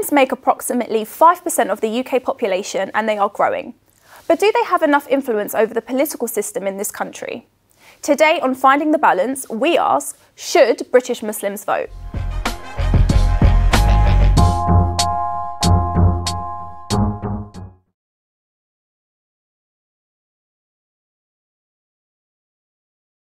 Muslims make approximately 5% of the UK population and they are growing. But do they have enough influence over the political system in this country? Today on Finding the Balance, we ask, should British Muslims vote?